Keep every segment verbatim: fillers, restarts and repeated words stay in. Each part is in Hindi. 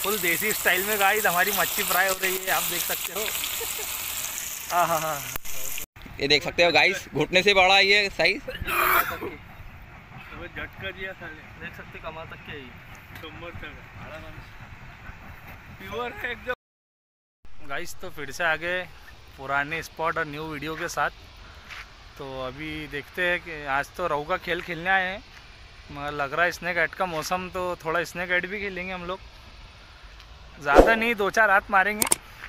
फुल देसी स्टाइल में गाइस हमारी मच्छी फ्राई हो रही है, आप देख सकते हो। हाँ हाँ हाँ, ये देख सकते हो गाइस, घुटने से बड़ा ये साइज। झटका दिया साले, देख सकते कमा तक के प्योर है एकदम। गाइस तो फिर से आगे पुराने स्पॉट और न्यू वीडियो के साथ। तो अभी देखते हैं कि आज तो रहू का खेल खेलने आए हैं, मगर लग रहा है स्नैक ऐड का मौसम, तो थोड़ा स्नैक ऐड भी खेलेंगे हम लोग। ज़्यादा नहीं, दो चार हाथ मारेंगे।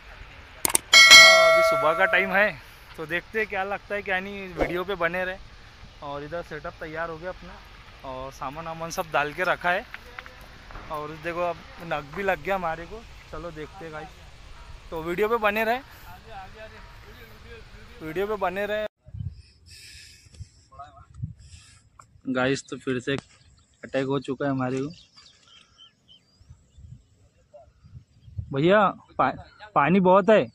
अभी सुबह का टाइम है, तो देखते हैं क्या लगता है क्या नहीं, वीडियो पे बने रहे। और इधर सेटअप तैयार हो गया अपना, और सामान वामान सब डाल के रखा है। और देखो अब नग भी लग गया हमारे को। चलो देखते हैं गाइस, तो वीडियो पे बने रहे, वीडियो पे बने रहे गाइस। तो फिर से अटैक हो चुका है हमारे को। भैया पा, पानी बहुत है।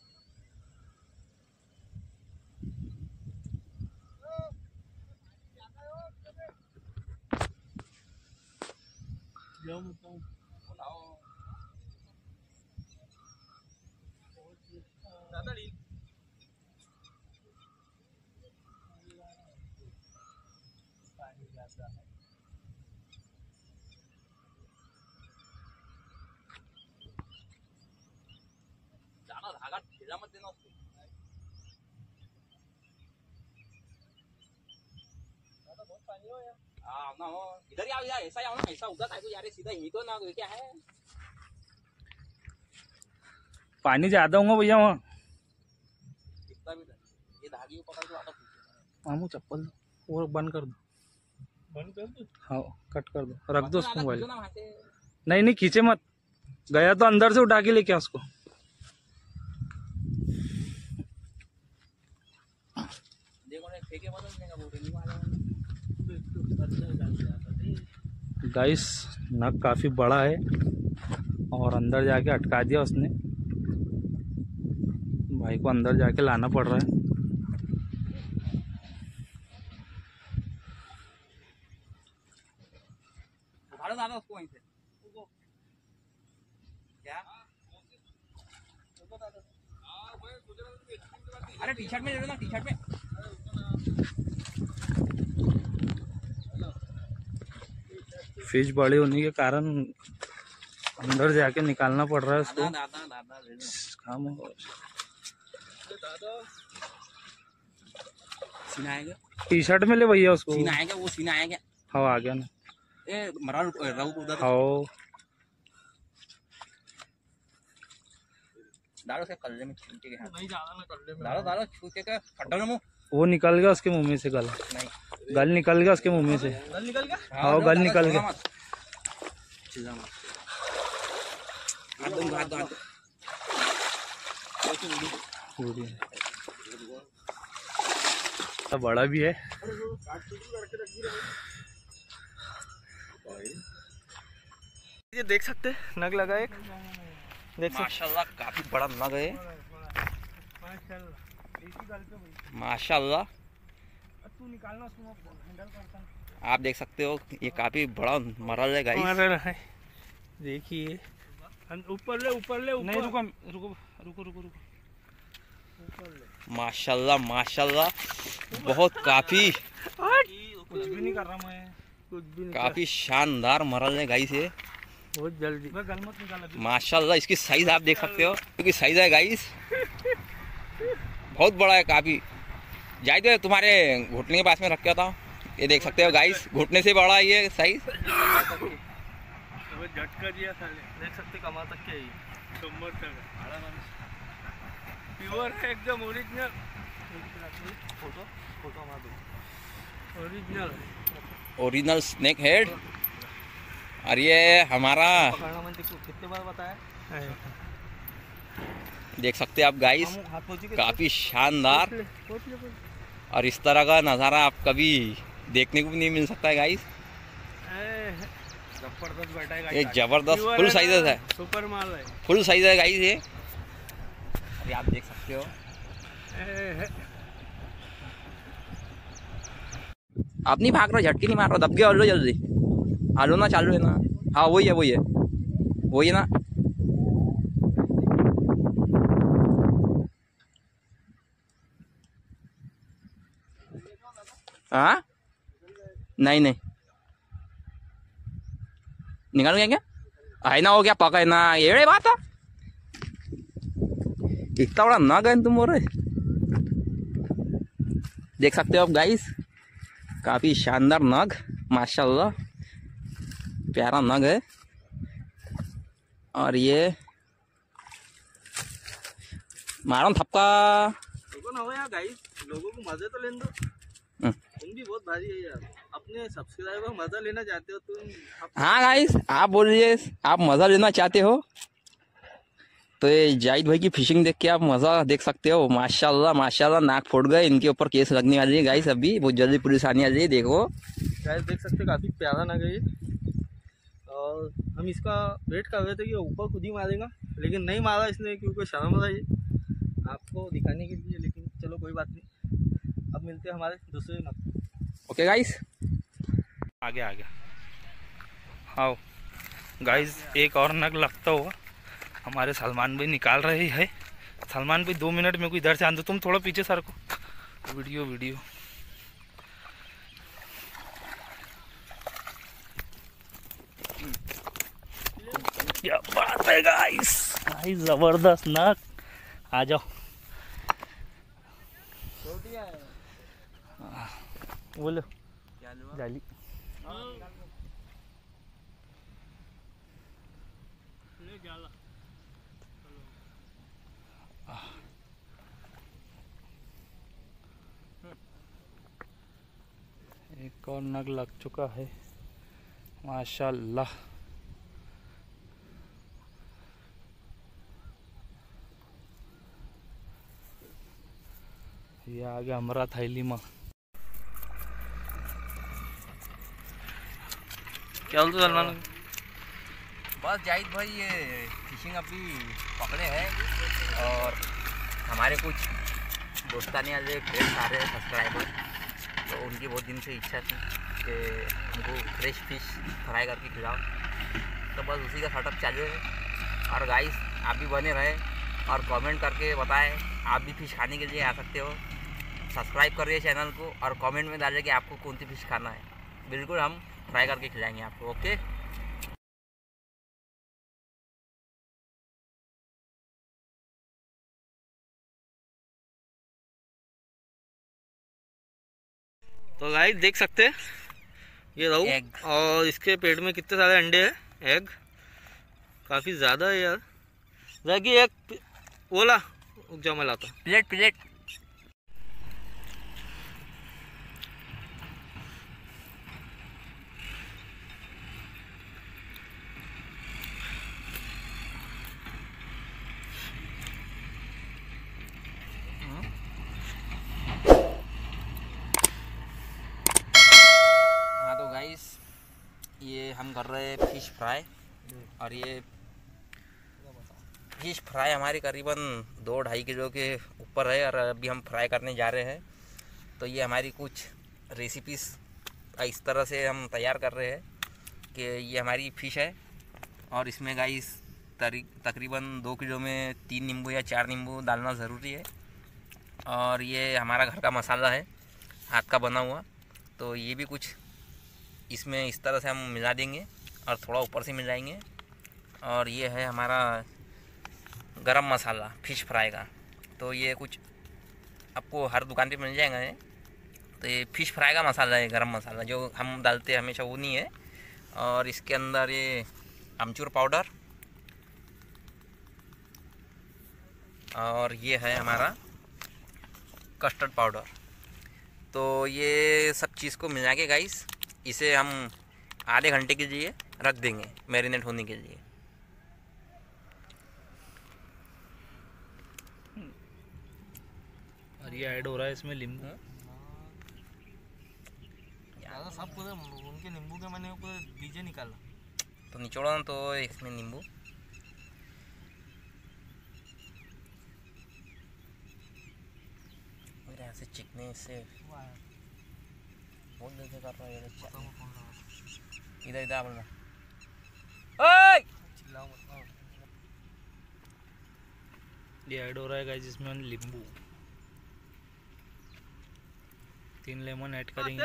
इधर आओ यार, ऐसा आओ ना, ऐसा उधर आए यार, सीधा यहीं तो ना, क्या है। पानी ज्यादा होगा भैया वहाँ। ये धागे पकड़ दो, मामू चप्पल दो, वो बंद कर दो, बंद कर दो। हाँ कट कर दो, रख दो उसको मोबाइल। नहीं नहीं खींचे मत, गया तो अंदर से उठा के लेके आ उसको। गाइस नग काफी बड़ा है, और अंदर जाके अटका दिया उसने। भाई को अंदर जाके लाना पड़ रहा है। उठाओ दादा उसको वहीं से। क्या? अरे टी शर्ट में ले लो ना, टी शर्ट में। फिश बड़े होने के कारण अंदर जाके निकालना पड़ रहा है उसको। टी शर्ट में ले भैया उसको। सीना आएगा, वो सीना आएगा। हाँ आ गया ना। ए मरा रहू उधर। हाँ डालो से कल्ले में छूटे के हाथ नहीं ज्यादा ना, कल्ले में डालो डालो छूटे के फटो ना मुंह। वो निकल गया उसके मुंह में से, गल नहीं गल निकल गया उसके मुंह में से। गल निकल गया। हाँ गल निकल गया। हाथ दो हाथ दो हाथ दो। बड़ा भी है। ये देख सकते नग लगा एक, देख माशाल्लाह काफी बड़ा नग है। माशाल्लाह तू निकालना उसको, हैंडल करता हूं। आप देख सकते हो ये काफी बड़ा मरल है गाइस। मरल है, देखिए ऊपर ले ऊपर ले ऊपर। नहीं रुको रुको रुको रुको रुको ऊपर ले। माशाल्लाह माशाल्लाह बहुत काफी, कुछ भी नहीं कर रहा मैं, कुछ भी नहीं। काफी शानदार मरल है गाइस ये, बहुत जल्दी। गल मत निकाल अभी। माशाल्लाह इसकी साइज आप देख सकते हो, क्योंकि साइज है गाइस बहुत बड़ा है काफी। जाए तो तुम्हारे घुटने के पास में रख के था। ये देख सकते हो गाइस, घुटने से बड़ा है ये साइज। झटका दिया साले, देख सकते कमा तक के ही प्योर है एकदम, ओरिजिनल। फोटो फोटो हमारा दो, ओरिजिनल ओरिजिनल स्नेक हेड। और ये हमारा कितने बार बताया, देख सकते हैं आप गाइस, काफी शानदार। और इस तरह का नज़ारा आप कभी देखने को भी नहीं मिल सकता है गाइस। जबरदस्त बैठा है ये जबरदस्त फुल साइज है, सुपर माल है, फुल साइज है गाइस ये। अभी आप देख सकते हो। आप नहीं भाग रहे, झटके नहीं मार रहे, दब गया लो जल्दी। आलो ना चालू है ना। हाँ वही है वही है वही है ना। हाँ नहीं नहीं निकाल गया क्या है ना, हो गया पका है ना, ये बात है। इतना बड़ा नग है तुम, और देख सकते हो आप गाइस, काफी शानदार नग, माशाल्लाह प्यारा नग है। और ये मारो थपका ना हो यार गाइस, लोगों को मजे तो लेने दो। तुम भी बहुत भारी है यार, अपने सब्सक्राइबर मजा लेना चाहते हो तुम। हाँ गाइस आप बोलिए, आप मजा लेना चाहते हो तो ये जाहिद भाई की फिशिंग देख के आप मजा देख सकते हो। माशाल्लाह माशाल्लाह नाक फूट गए, इनके ऊपर केस लगने वाली है गाइस, अभी बहुत जल्दी पुलिस आने वाली है। देखो गाइस देख सकते हो काफी प्यारा नग है ये, और हम इसका वेट कर रहे थे कि ऊपर खुद ही मारेगा, लेकिन नहीं मारा इसने क्योंकि शर्म रहा है आपको दिखाने के लिए। लेकिन चलो कोई बात नहीं, अब मिलते हैं हमारे दूसरे नग। ओके गाइस, आगे आगे हाँ गाइस, एक और नग लगता हुआ हमारे सलमान भाई निकाल रहे हैं। सलमान भाई दो मिनट में को इधर से आंदो, तुम थोड़ा पीछे सर को, वीडियो वीडियो क्या बात है गाइस, गाइस जबरदस्त नग। आ जाओ, बोलो जाली एक और नग लग चुका है माशाल्लाह। ये आ गया हमारा थैली में। क्या बोलते सलमान? बस जाहिद भाई ये फिशिंग अभी पकड़े हैं, और हमारे कुछ दोस्तानी वाले फ्रेंड्स आ रहे हैं सब्सक्राइबर, तो उनकी बहुत दिन से इच्छा थी कि हमको फ्रेश फिश फ्राई करके खिलाओ, तो बस उसी का सेटअप चालू है। और गाइस आप भी बने रहे और कमेंट करके बताएं आप भी फिश खाने के लिए आ सकते हो। सब्सक्राइब करिए चैनल को और कमेंट में डालिए कि आपको कौन सी फिश खाना है, बिल्कुल हम फ्राई करके खिलाएंगे आपको। ओके तो गाइस देख सकते हैं ये रहू, और इसके पेट में कितने सारे अंडे हैं, एग काफ़ी ज़्यादा है यार। जाकी एक बोला जमा लाता प्लेट प्लेट ये हम कर रहे हैं फिश फ्राई, और ये फिश फ्राई हमारी करीबन दो ढाई किलो के ऊपर है, और अभी हम फ्राई करने जा रहे हैं। तो ये हमारी कुछ रेसिपीज़ इस तरह से हम तैयार कर रहे हैं कि ये हमारी फ़िश है, और इसमें गाइस तकरीबन दो किलो में तीन नींबू या चार नींबू डालना ज़रूरी है। और ये हमारा घर का मसाला है, हाथ का बना हुआ, तो ये भी कुछ इसमें इस तरह से हम मिला देंगे और थोड़ा ऊपर से मिलाएंगे। और ये है हमारा गरम मसाला फ़िश फ्राई का, तो ये कुछ आपको हर दुकान पे मिल जाएगा। ये तो ये फ़िश फ्राई का मसाला है, गरम मसाला जो हम डालते हैं हमेशा वो नहीं है। और इसके अंदर ये अमचूर पाउडर, और ये है हमारा कस्टर्ड पाउडर। तो ये सब चीज़ को मिला के गाइस इसे हम आधे घंटे के लिए रख देंगे मैरिनेट होने के लिए। और ये ऐड हो रहा है इसमें नींबू, सब पूरे उनके नींबू के मैंने पूरे बीजे निकाला, तो निचोड़ा तो इसमें नींबू। मेरे यहाँ से चिकने से बोल देते कर रहा है इधर इधर बोलना। ओए चिल्लाओ मत। ये ऐड हो रहा है गाइस इसमें नींबू। तीन लेमन ऐड करेंगे।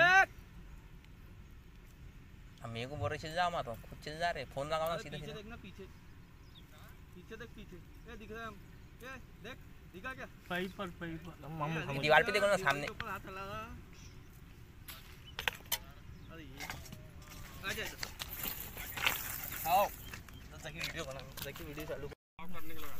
अब मेरे को बोल रहे चल जाओ मत, खुद चल जा रहे, फोन लगाओ ना सीधे सीधे। देखना पीछे, पीछे देख, पीछे ये दिख रहा है, ये देख दिखा क्या? पाइप पर पाइप पर हम हम हम दीवार पे देखो ना सामने। ऊपर हाथ लगा। अरे ये आ जा आओ तो ताकि वीडियो बना, ताकि वीडियो चालू करने के लगा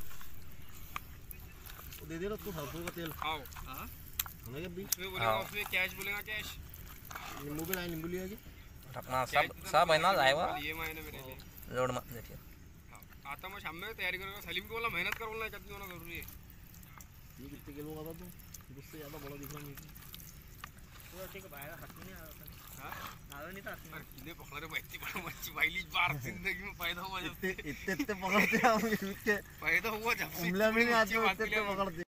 दे दे उसको सरसों का तेल। आओ हां हमें भी उसमें बोलेगा, उसमें कैश बोलेगा, कैश नींबू भी लाए, नींबू लिया जी। अपना सब सब है ना आएगा, ये महीने मेरे लिए लोड मत देखिए। आता मैं शाम में तैयारी करूंगा। सलीम को बोला मेहनत कर, बोलना कितनी होना जरूरी है। ये कितने किलो का था तू? मुझसे ज्यादा बड़ा दिख रहा मुझे। पूरा ठीक है, बाहर हाथ नहीं आ रहा था। हां आ नहीं था। अरे कितने पकड़ रहे भाई, इतनी बड़ी मच्छी पहली बार जिंदगी में पैदा हुआ जब। इतने इतने इतने पकड़ते हैं हम इसके, पैदा हुआ जब से उंगलियां भी नहीं आती, इतने इतने पकड़ते।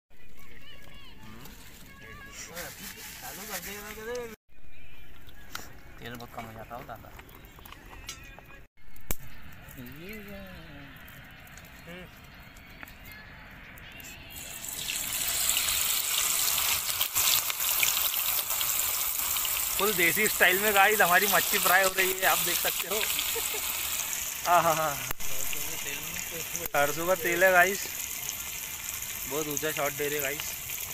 चालू कर देगा। तेल बहुत कम हो जाता हो दादा। फुल देसी स्टाइल में गाइस हमारी मच्छी फ्राई हो रही है, आप देख सकते हो। हाँ हाँ हाँ सरसों का तेल है गाइस, बहुत ऊंचा शॉट दे रहे गाइस।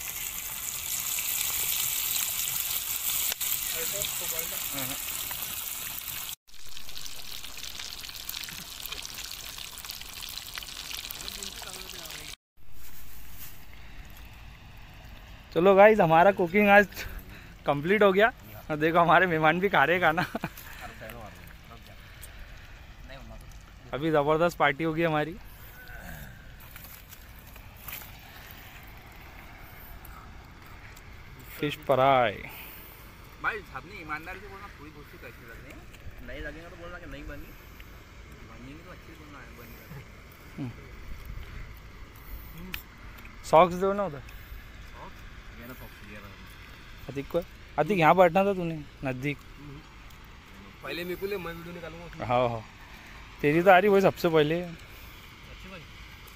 चलो गाइस हमारा कुकिंग आज कंप्लीट हो गया और देखो हमारे मेहमान भी खा रहे खाना। अभी ज़बरदस्त पार्टी होगी हमारी। फिश फ्राई भाई सबने ईमानदारी से बोलना, पूरी कोशिश कैसी लग रही है, नहीं लगेगा तो बोलना कि नहीं बनी, बनेगी तो अच्छी बोलना है, बनी। सॉक्स दो ना उधर अतिक को। अतिक यहाँ बैठना था तूने नज़दीक। पहले मेरे को ले, मैं वीडियो निकालूंगा। हाँ हाँ तेरी तो आ रही वही सबसे पहले। अच्छी भाई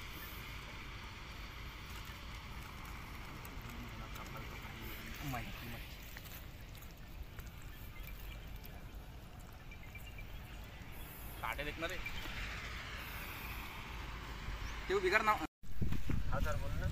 काटे देखना रे, क्यों बिगड़ ना। हाँ सर बोलना।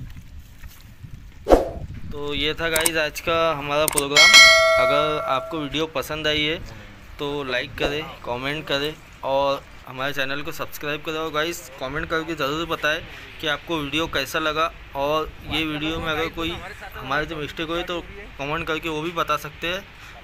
तो ये था गाइस आज का हमारा प्रोग्राम। अगर आपको वीडियो पसंद आई है तो लाइक करें, कमेंट करें और हमारे चैनल को सब्सक्राइब करें। और गाइस कमेंट करके ज़रूर बताएं कि आपको वीडियो कैसा लगा, और ये वीडियो में अगर कोई हमारे से मिस्टेक हुई तो कमेंट करके वो भी बता सकते हैं।